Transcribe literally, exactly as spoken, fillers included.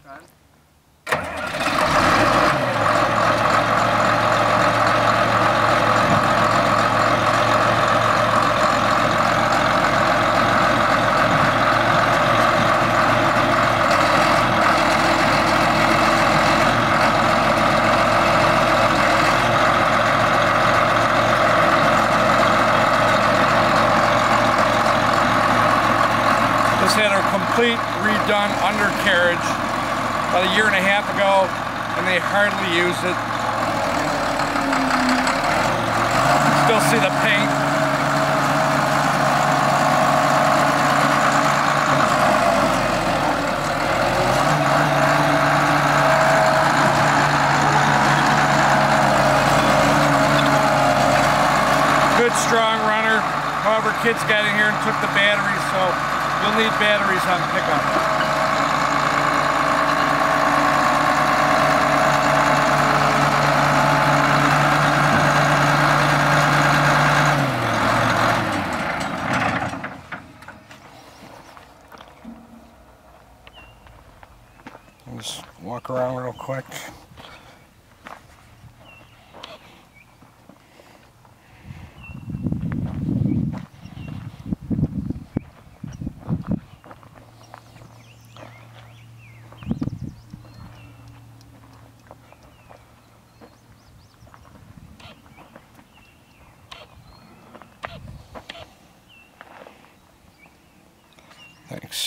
Had a complete redone undercarriage about a year and a half ago, and they hardly use it. Still see the paint. Good strong runner. However, kids got in here and took the batteries, so you'll need batteries on pickup. I'll just walk around real quick. Thanks.